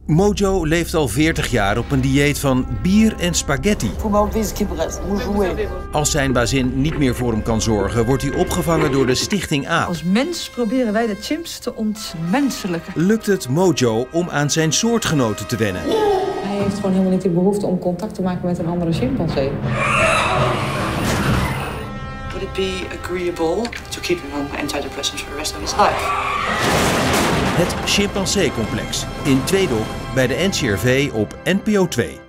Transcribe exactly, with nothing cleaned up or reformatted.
Mojo leeft al veertig jaar op een dieet van bier en spaghetti. Als zijn bazin niet meer voor hem kan zorgen, wordt hij opgevangen door de Stichting AAP. Als mens proberen wij de chimps te ontmenselijken. Lukt het Mojo om aan zijn soortgenoten te wennen? Hij heeft gewoon helemaal niet de behoefte om contact te maken met een andere chimpansee. Would it be agreeable to keep him on antidepressants for the rest of his life? Het chimpansee-complex in Tweedok bij de N C R V op N P O twee.